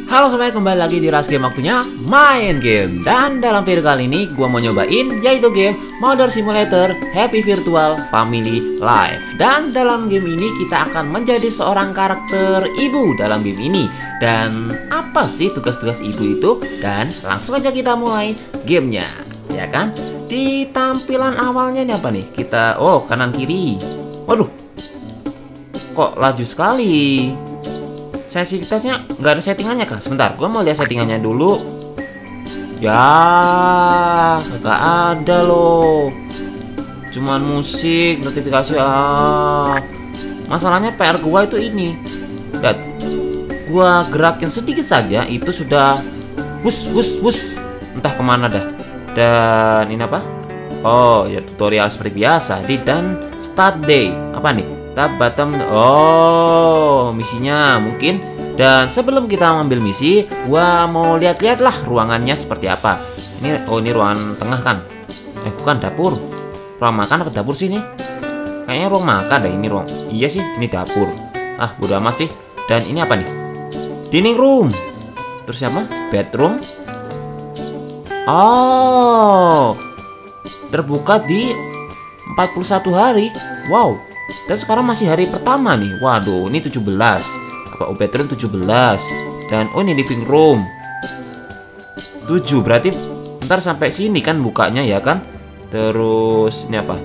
Halo semuanya, kembali lagi di Ras Game, waktunya main game. Dan dalam video kali ini gua mau nyobain yaitu game Mother Simulator Happy Virtual Family Life. Dan dalam game ini kita akan menjadi seorang karakter ibu dalam game ini. Dan apa sih tugas-tugas ibu itu? Dan langsung aja kita mulai gamenya, ya kan? Di tampilan awalnya ini apa nih? Kita, kanan kiri. Waduh, kok laju sekali. Sensitivitasnya nggak ada settingannya kah? Sebentar, gue mau lihat settingannya dulu. Ya, nggak ada loh. Cuman musik, notifikasi. Masalahnya PR gue itu ini. Lihat, gue gerakin sedikit saja itu sudah bus. Entah kemana dah. Dan ini apa? Oh ya, tutorial seperti biasa. Dan start day. Apa nih? Tab bottom. Oh, misinya mungkin. Dan sebelum kita mengambil misi, gua mau lihat-lihat lah ruangannya seperti apa. Ini ruangan tengah kan? Bukan dapur. Ruang makan apa dapur sih ini? Kayaknya ruang makan deh, ini ruang. Iya sih, ini dapur. Bodo amat sih. Dan ini apa nih? Dining room. Terus apa? Bedroom. Oh. Terbuka di 41 hari. Wow. Dan sekarang masih hari pertama nih. Waduh, ini 17. Bedroom 17. Dan ini living room 7. Berarti ntar sampai sini kan bukanya ya kan. Terus ini apa?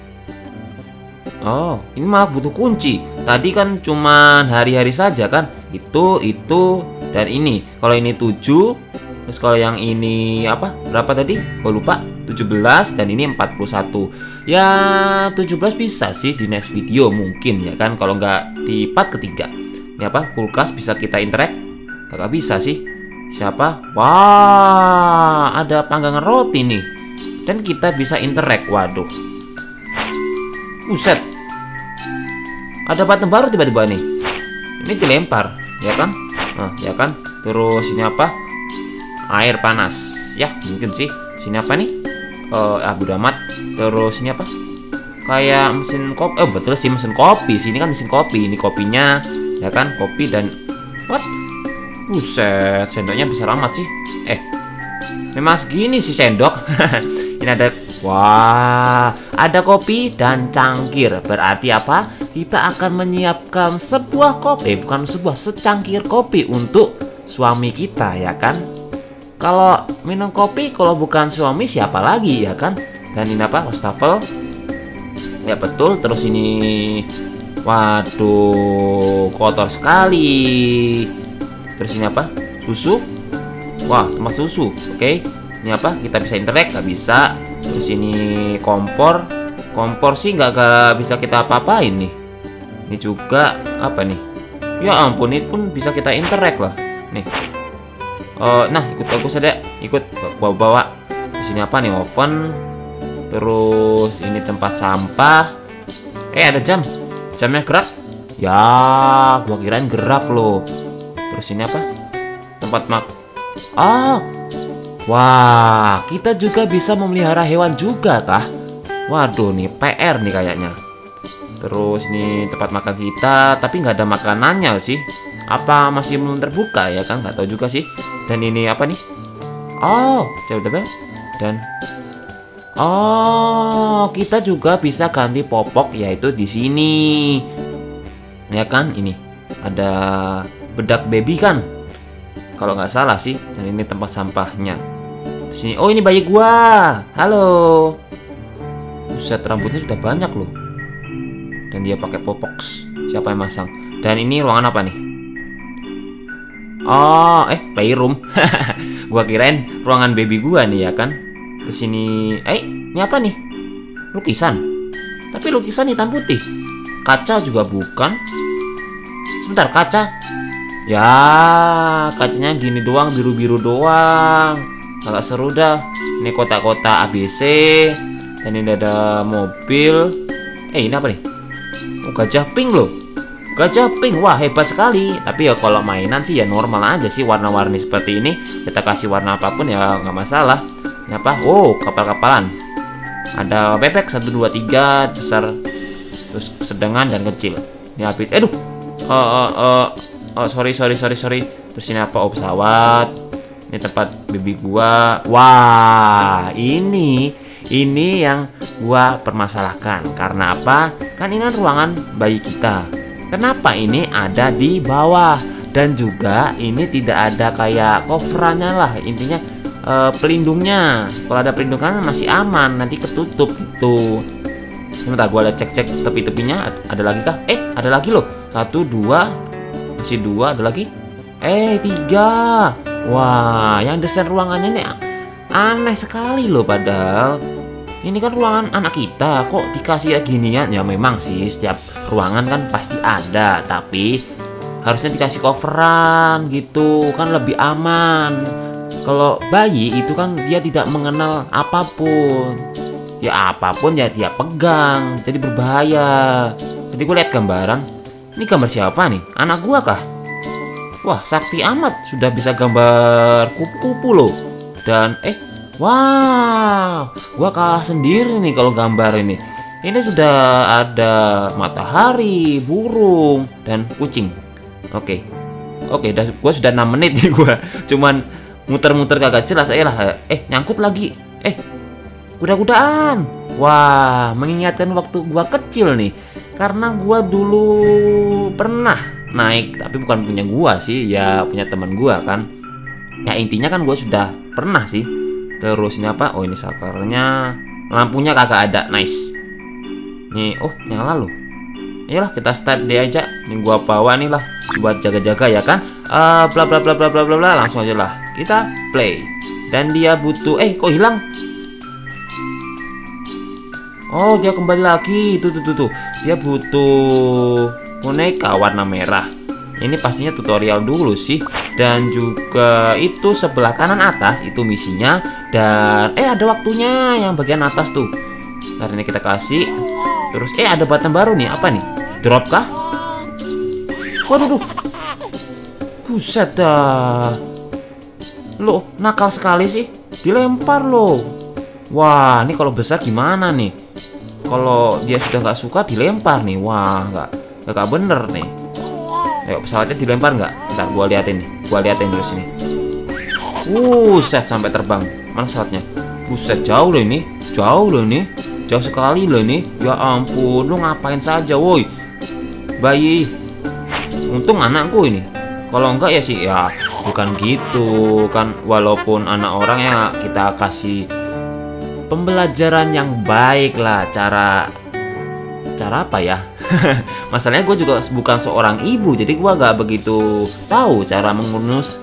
Oh, ini malah butuh kunci. Tadi kan cuman hari-hari saja kan. Itu dan ini. Kalau ini 7. Terus kalau yang ini apa? Berapa tadi? Lupa. 17 dan ini 41. Ya 17 bisa sih di next video mungkin ya kan, kalau nggak di part ketiga. Ini apa? Kulkas bisa kita interact? Nggak bisa sih. Siapa? Wah, ada panggangan roti nih. Dan kita bisa interact. Waduh. Buset. Ada button baru tiba-tiba nih. Ini dilempar, ya kan? Nah, ya kan? Terus ini apa? Air panas. Ya, mungkin sih. Sini apa nih? Bodo amat. Terus ini apa? Kayak mesin kopi. Betul sih, mesin kopi. Sini kan mesin kopi. Ini kopinya, ya kan? Kopi dan what? Buset, sendoknya besar amat sih. Memang segini sih sendok. Ini ada. Wah, ada kopi dan cangkir. Berarti apa? Kita akan menyiapkan sebuah kopi, bukan sebuah, secangkir kopi untuk suami kita, ya kan? Kalau minum kopi, kalau bukan suami siapa lagi ya kan? Dan ini apa? Wastafel. Ya betul. Terus ini, waduh, kotor sekali. Terus ini apa? Susu. Wah, tempat susu. Oke. Ini apa? Kita bisa interact? Gak bisa. Terus ini kompor. Kompor sih nggak bisa kita apa-apain nih. Ini juga apa nih? Ya ampun, ini pun bisa kita interact lah. Nih. Nah, ikut aku saja, ikut bawa. Di sini apa nih? Oven. Terus ini tempat sampah. Ada jam. Jamnya gerak. Ya, gua kirain gerak loh. Terus ini apa? Tempat wah, kita juga bisa memelihara hewan juga kah? Waduh, nih PR nih kayaknya. Terus ini tempat makan kita, tapi nggak ada makanannya sih. Apa masih belum terbuka ya kan? Nggak tahu juga sih. Dan ini apa nih? Coba bel. Dan kita juga bisa ganti popok yaitu di sini. Ya kan? Ini ada bedak baby kan? Kalau nggak salah sih. Dan ini tempat sampahnya. Di sini. Ini bayi gua. Halo. Buset, rambutnya sudah banyak loh. Dan dia pakai popok. Siapa yang masang? Dan ini ruangan apa nih? Playroom. Gua kirain ruangan baby gua nih ya kan. Terus ini, ini apa nih? Lukisan. Tapi lukisan hitam putih. Kaca juga bukan. Sebentar, kaca. Ya, kacanya gini doang, biru-biru doang. Agak seru dah. Ini kotak-kotak ABC. Dan ini ada mobil. Ini apa nih? Gajah pink loh. Gajah pink, wah hebat sekali. Tapi ya kalau mainan sih ya normal aja sih, warna-warni seperti ini. Kita kasih warna apapun ya nggak masalah. Ini apa? Kapal-kapalan. Ada bebek 1, 2, 3 besar, terus sedengan dan kecil. Ini habis. Oh, sorry. Terus ini apa? Oh, pesawat. Ini tempat baby gua. Wah, ini yang gua permasalahkan. Karena apa? Kan ini kan ruangan bayi kita. Kenapa ini ada di bawah? Dan juga ini tidak ada kayak coverannya lah. Intinya pelindungnya. Kalau ada pelindungan masih aman, nanti ketutup gitu. Sebentar, gua cek tepi-tepinya. Ada lagi kah? Ada lagi loh. 1, 2, masih 2, ada lagi. 3. Wah, yang desain ruangannya ini aneh sekali loh. Padahal ini kan ruangan anak kita, kok dikasih ya ginian? Ya memang sih setiap ruangan kan pasti ada, tapi harusnya dikasih coveran gitu kan lebih aman. Kalau bayi itu kan dia tidak mengenal apapun. Ya apapun ya dia pegang, jadi berbahaya. Jadi gue lihat gambaran. Ini gambar siapa nih? Anak gua kah? Wah, sakti amat, sudah bisa gambar kupu-kupu loh. Dan wow, gua kalah sendiri nih kalau gambar ini. Ini sudah ada matahari, burung, dan kucing. Oke, gua sudah 6 menit nih gua. Cuman muter-muter kagak jelas. Nyangkut lagi. Kuda-kudaan. Wah, mengingatkan waktu gua kecil nih. Karena gua dulu pernah naik, tapi bukan punya gua sih, ya punya teman gua kan. Ya intinya kan gua sudah pernah sih. Terus ini apa? Oh, ini sakarnya. Lampunya kagak ada. Nice. Nih, nyala loh. Ayolah kita start dia aja. Ini gua bawa nih lah buat jaga-jaga ya kan. Bla bla bla bla bla bla bla. Langsung aja lah. Kita play. Dan dia butuh kok hilang? Oh, dia kembali lagi. Tuh. Dia butuh boneka warna merah. Ini pastinya tutorial dulu sih. Dan juga itu sebelah kanan atas itu misinya. Dan ada waktunya yang bagian atas tuh. Ntar ini kita kasih. Terus ada button baru nih. Apa nih? Drop kah? Waduh. Buset dah. Loh, nakal sekali sih. Dilempar loh. Wah, ini kalau besar gimana nih? Kalau dia sudah nggak suka dilempar nih. Wah, nggak bener nih. Ayo, pesawatnya dilempar nggak? Bentar, gua liatin terus ini. Buset, sampai terbang. Mana pesawatnya? Buset, jauh loh ini. Jauh sekali loh ini. Ya ampun, lu ngapain saja woi? Bayi. Untung anakku ini. Kalau enggak ya sih ya bukan gitu kan. Walaupun anak orang ya kita kasih pembelajaran yang baik lah. Cara apa ya? Masalahnya gue juga bukan seorang ibu, jadi gue gak begitu tahu cara mengurus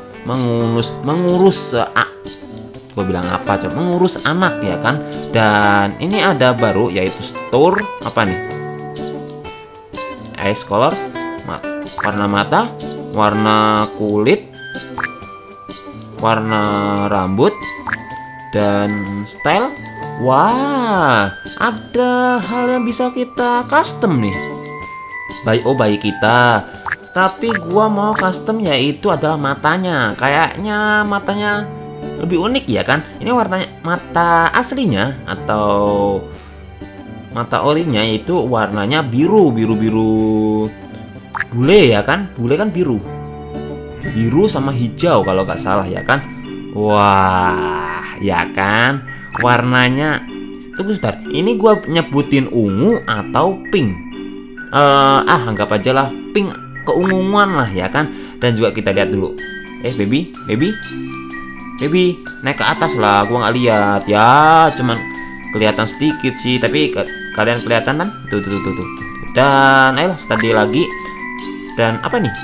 gue bilang apa coba, mengurus anak ya kan. Dan ini ada baru yaitu store apa nih? Eyes color, warna mata, warna kulit, warna rambut, dan style. Wah, ada hal yang bisa kita custom nih. Bayi kita. Tapi gua mau custom yaitu adalah matanya. Kayaknya matanya lebih unik ya kan. Ini warnanya mata aslinya atau mata orinya itu warnanya biru bule ya kan. Bule kan biru sama hijau kalau nggak salah ya kan. Wah, ya kan. Warnanya, tunggu sebentar. Ini gua nyebutin ungu atau pink. Anggap aja lah pink, keunguan lah ya kan. Dan juga kita lihat dulu. Baby, naik ke atas lah. Gua nggak lihat ya, cuman kelihatan sedikit sih. Tapi kalian kelihatan kan? Tuh. Dan ayolah study lagi. Dan apa nih?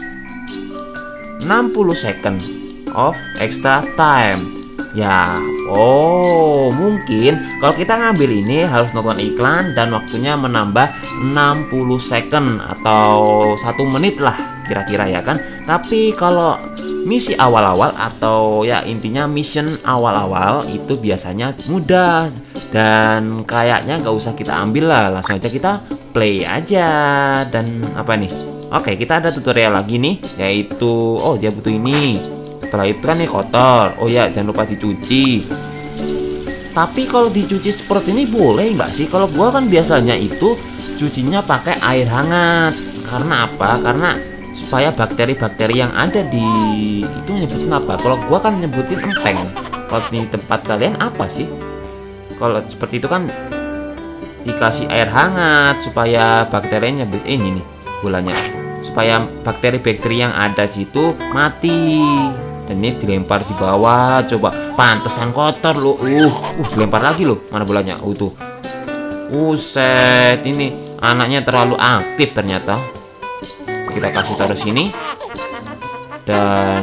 60 second of extra time. Ya, mungkin kalau kita ngambil ini harus nonton iklan dan waktunya menambah 60 second atau 1 menit lah kira-kira ya kan. Tapi kalau misi awal-awal atau ya intinya mission awal-awal itu biasanya mudah dan kayaknya nggak usah kita ambil lah, langsung aja kita play aja. Dan apa nih? Oke, kita ada tutorial lagi nih, yaitu dia butuh ini. Setelah itu kan nih kotor. Oh ya, jangan lupa dicuci. Tapi kalau dicuci seperti ini boleh nggak sih? Kalau gua kan biasanya itu cucinya pakai air hangat. Karena apa? Karena supaya bakteri-bakteri yang ada di itu nyebutin apa? Kalau gua kan nyebutin empeng. Kalau di tempat kalian apa sih? Kalau seperti itu kan dikasih air hangat supaya bakterinya ini nih bolanya, supaya bakteri-bakteri yang ada di situ mati. Dan ini dilempar di bawah, coba pantesan kotor lo. Dilempar lagi loh. Mana bolanya? Tuh. Uset, ini anaknya terlalu aktif ternyata. Kita kasih taruh sini. Dan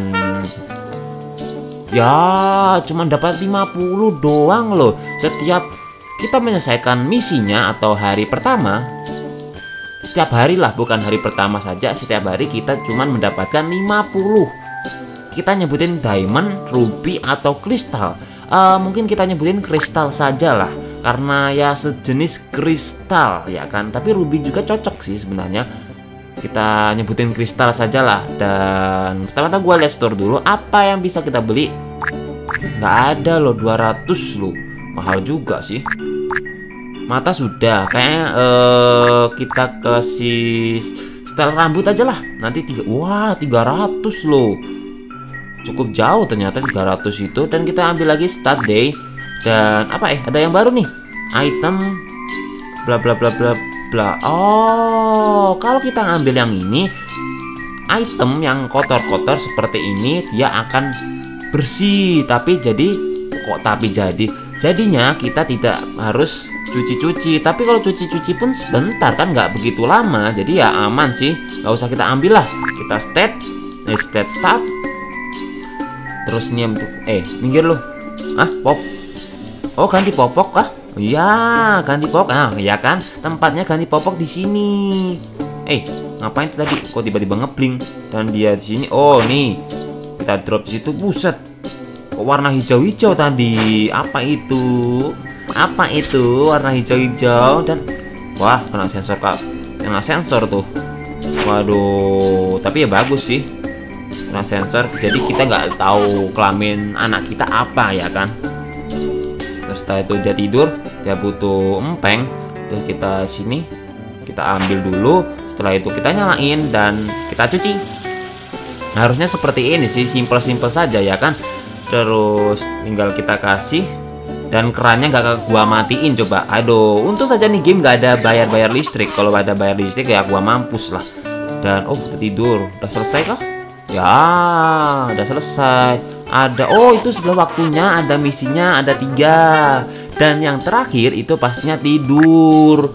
ya, cuma dapat 50 doang loh. Setiap kita menyelesaikan misinya atau hari pertama, setiap hari lah, bukan hari pertama saja, setiap hari kita cuma mendapatkan 50. Kita nyebutin diamond, ruby, atau kristal. Mungkin kita nyebutin kristal saja lah, karena ya sejenis kristal ya kan. Tapi ruby juga cocok sih sebenarnya. Kita nyebutin kristal saja lah. Dan pertama-tama gue lihat store dulu apa yang bisa kita beli. Nggak ada loh, 200 loh, mahal juga sih. Mata sudah, kayaknya kita kasih setel rambut aja lah. Nanti 300 loh. Cukup jauh ternyata 300 itu. Dan kita ambil lagi start day. Dan apa ada yang baru nih. Item bla bla bla bla bla. Oh, kalau kita ngambil yang ini, item yang kotor-kotor seperti ini dia akan bersih. Jadinya kita tidak harus cuci-cuci. Tapi kalau cuci-cuci pun sebentar kan, nggak begitu lama. Jadi ya aman sih, nggak usah kita ambil lah. Kita stat start. Terus nih minggir loh. Pop. Oh, ganti popok kah? Iya, ganti popok. Ya kan, tempatnya ganti popok di sini. Ngapain tuh tadi? Kok tiba-tiba ngepling? Dan dia di sini. Oh, nih. Kita drop di situ. Buset. Kok warna hijau-hijau tadi? Apa itu? Warna hijau-hijau dan wah, kena sensor Kak. Kena sensor tuh. Waduh, tapi ya bagus sih. Kena sensor, jadi kita nggak tahu kelamin anak kita apa ya kan. Terus setelah itu dia tidur, dia butuh empeng. Terus kita sini, kita ambil dulu. Setelah itu kita nyalain dan kita cuci. Harusnya seperti ini sih, simple saja ya kan. Terus tinggal kita kasih. Dan kerannya nggak gua matiin coba. Aduh, untung saja nih game nggak ada bayar listrik. Kalau ada bayar listrik ya gua mampus lah. Dan kita tidur. Udah selesai kah? Ya, udah selesai. Ada, itu sebelah waktunya, ada misinya, ada 3. Dan yang terakhir itu pastinya tidur.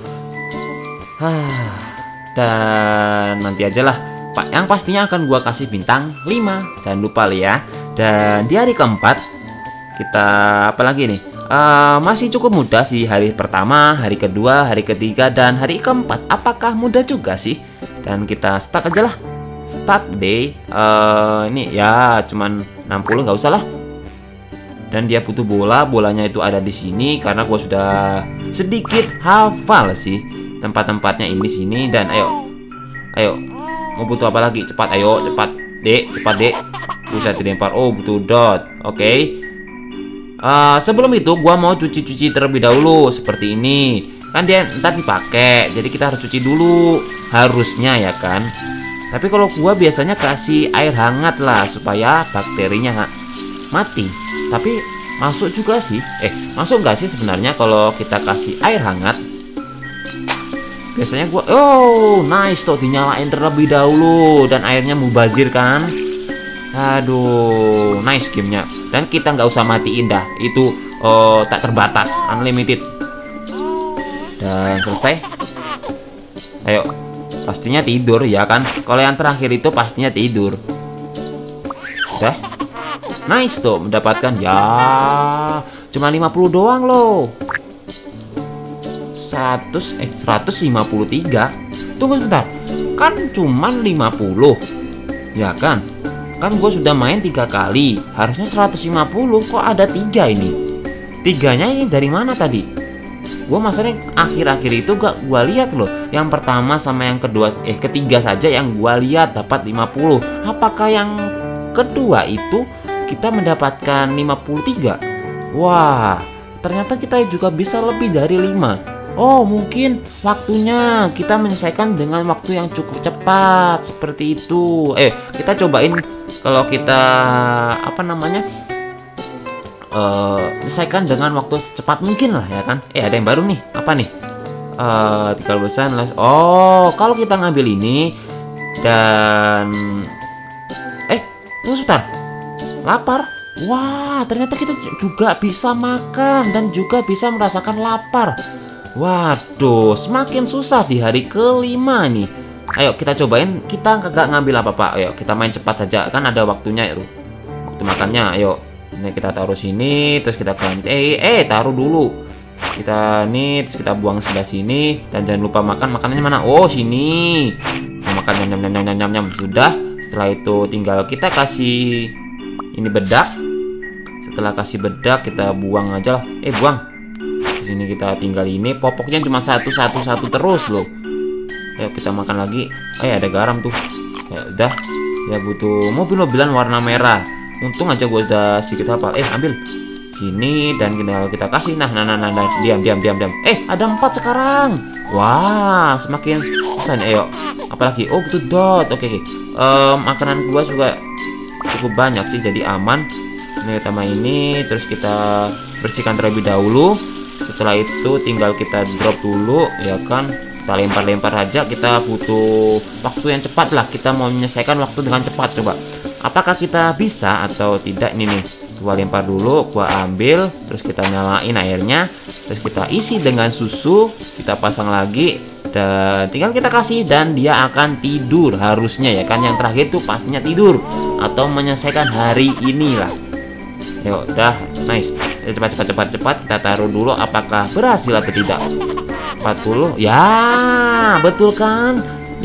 Dan nanti aja lah Pak, yang pastinya akan gua kasih bintang 5. Jangan lupa ya. Dan di hari keempat kita apa lagi nih? Masih cukup mudah sih. Hari pertama, hari kedua, hari ketiga, dan hari keempat. Apakah mudah juga sih? Dan kita start aja lah. Start day. Ini ya cuman 60, nggak usah lah. Dan dia butuh bolanya itu ada di sini karena gua sudah sedikit hafal sih tempat-tempatnya ini sini. Dan ayo mau butuh apa lagi? Cepat, ayo cepat dek. Bisa dilempar. Butuh dot. Oke. Sebelum itu gua mau cuci terlebih dahulu seperti ini. Kan dia ntar dipakai, jadi kita harus cuci dulu harusnya ya kan. Tapi kalau gua biasanya kasih air hangat lah supaya bakterinya mati. Tapi masuk juga sih. Masuk nggak sih sebenarnya kalau kita kasih air hangat? Biasanya gua nice tuh, dinyalain terlebih dahulu dan airnya mubazir kan. Aduh, nice gamenya. Dan kita nggak usah matiin dah. Itu tak terbatas, unlimited. Dan selesai. Ayo. Pastinya tidur ya kan. Kalau yang terakhir itu pastinya tidur. Udah. Nice tuh, mendapatkan ya. Cuma 50 doang loh. 153. Tunggu sebentar. Kan cuman 50. Ya kan? Kan gue sudah main 3 kali. Harusnya 150. Kok ada 3 ini? 3-nya ini dari mana tadi? Gue masalahnya akhir-akhir itu gak gue lihat loh. Yang pertama sama yang ketiga saja yang gue lihat dapat 50. Apakah yang kedua itu kita mendapatkan 53? Wah, ternyata kita juga bisa lebih dari 5. Oh, mungkin waktunya kita menyelesaikan dengan waktu yang cukup cepat seperti itu. Kita cobain kalau kita apa namanya? Selesaikan dengan waktu secepat mungkin lah ya kan. Ada yang baru nih. Apa nih? 30%. Oh, kalau kita ngambil ini dan tunggu sebentar. Lapar. Wah, ternyata kita juga bisa makan dan juga bisa merasakan lapar. Waduh, semakin susah di hari kelima nih. Ayo kita cobain, kita kagak ngambil apa-apa. Ayo kita main cepat saja, kan ada waktunya itu. Waktu makannya, ayo. Ini kita taruh sini, terus kita ganti. Taruh dulu. Kita nih, terus kita buang sebelah sini. Dan jangan lupa makan, makanannya mana? Oh, sini. Makan nyam. Sudah. Setelah itu tinggal kita kasih ini bedak. Setelah kasih bedak kita buang aja lah. Buang. Di sini kita tinggal ini. Popoknya cuma satu terus loh. Ayo kita makan lagi. Ada garam tuh. Ya udah. Ya butuh mobil-mobilan warna merah. Untung aja gue udah sedikit hafal. Ambil sini dan kita kasih. Nah. Diam. Ada 4 sekarang. Wah, semakin susah nih. Ayo. Apalagi? Oh, butuh dot. Oke. Makanan gua juga cukup banyak sih, jadi aman. Ini tambah ini, terus kita bersihkan terlebih dahulu. Setelah itu tinggal kita drop dulu, ya kan? Kita lempar aja. Kita butuh waktu yang cepat lah. Kita mau menyelesaikan waktu dengan cepat. Coba, apakah kita bisa atau tidak? Ini nih, gua lempar dulu, gua ambil, terus kita nyalain airnya, terus kita isi dengan susu, kita pasang lagi. Dan tinggal kita kasih dan dia akan tidur harusnya ya kan. Yang terakhir tuh pastinya tidur atau menyelesaikan hari inilah. Yuk, udah nice. Cepat kita taruh dulu apakah berhasil atau tidak. 40. Ya, betul kan?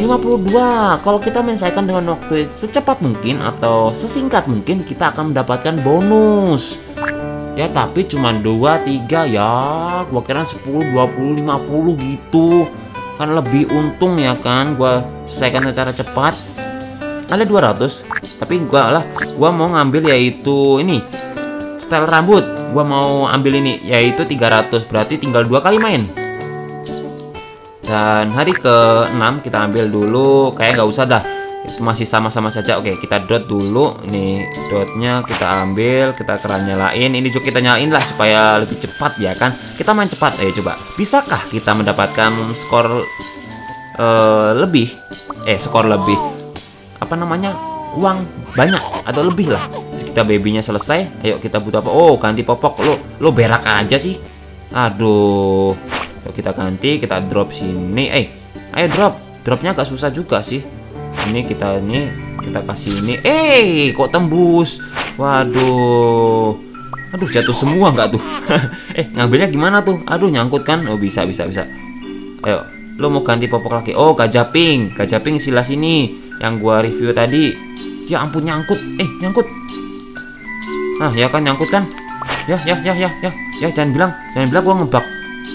52. Kalau kita menyelesaikan dengan waktu secepat mungkin atau sesingkat mungkin, kita akan mendapatkan bonus. Ya, tapi cuma 2, 3 ya. Gua kira 10, 20, 50 gitu. Kan lebih untung ya kan, gua selesaikan secara cepat. Ada 200, tapi gua mau ngambil yaitu ini style rambut. Gua mau ambil ini yaitu 300, berarti tinggal 2 kali main. Dan hari ke-6 kita ambil dulu, kayak nggak usah dah, itu masih sama-sama saja. Oke, kita dot dulu. Nih dotnya kita ambil, kita keran nyalain. Ini juga kita nyalain lah supaya lebih cepat ya kan. Kita main cepat. Coba, bisakah kita mendapatkan skor lebih? Skor lebih. Apa namanya? Uang banyak atau lebih lah. Kita babynya selesai. Ayo kita butuh apa? Oh, ganti popok. Lo berak aja sih. Aduh. Yuk kita ganti, kita drop sini. Ayo drop. Dropnya agak susah juga sih. Ini kita kasih ini. Kok tembus? Waduh. Aduh, jatuh semua nggak tuh? Ngambilnya gimana tuh? Aduh, nyangkut kan? Oh, bisa. Ayo, lo mau ganti popok lagi. Oh, gajah pink sila sini yang gua review tadi. Ya ampun, nyangkut. Nyangkut. Nah, ya kan nyangkut kan? Ya, jangan bilang gua ngebug.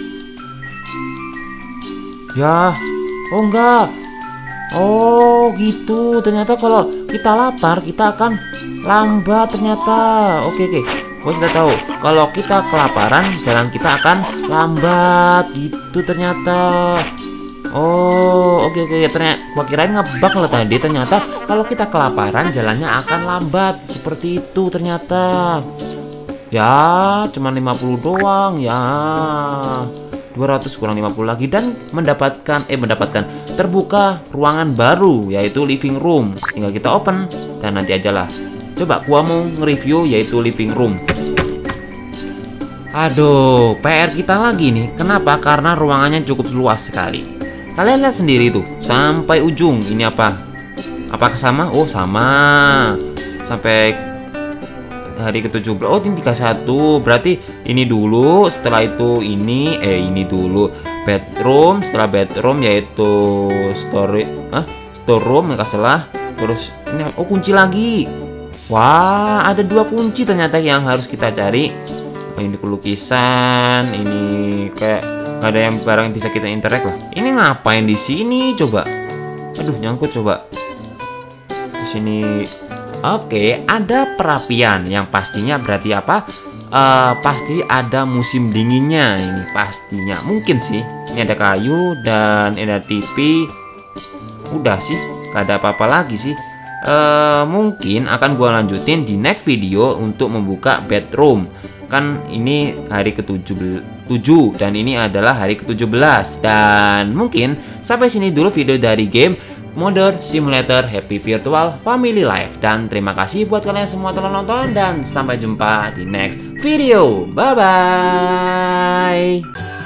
Ya. Oh, enggak. Oh gitu, ternyata kalau kita lapar kita akan lambat ternyata. Oke, gue sudah tahu. Kalau kita kelaparan jalan kita akan lambat gitu ternyata. Oh oke, ternyata gue kirain ngebug loh tadi. Ternyata kalau kita kelaparan jalannya akan lambat seperti itu ternyata. Ya cuma 50 doang ya. 200 kurang 50 lagi dan mendapatkan terbuka ruangan baru yaitu living room. Tinggal kita open dan nanti ajalah. Coba gua mau nge-review yaitu living room. Aduh, PR kita lagi nih. Kenapa? Karena ruangannya cukup luas sekali. Kalian lihat sendiri tuh sampai ujung. Ini apa? Apakah sama? Oh, sama. Sampai hari ke-17. Oh, ini 31. Berarti ini dulu, setelah itu ini dulu bedroom, setelah bedroom yaitu storeroom, enggak salah. Terus ini kunci lagi. Wah, ada 2 kunci ternyata yang harus kita cari. Ini lukisan, ini kayak nggak ada yang barang yang bisa kita interact lah. Ini ngapain di sini coba? Aduh, nyangkut coba. Di sini. Oke, ada perapian yang pastinya berarti apa? pasti ada musim dinginnya ini pastinya. Mungkin sih. Ini ada kayu dan ini ada TV. Udah sih, gak ada apa-apa lagi sih. Mungkin akan gua lanjutin di next video untuk membuka bedroom. Kan ini hari ke-7 dan ini adalah hari ke-17. Dan mungkin sampai sini dulu video dari game Mother Simulator Happy Virtual Family Life. Dan terima kasih buat kalian semua telah nonton, dan sampai jumpa di next video. Bye bye.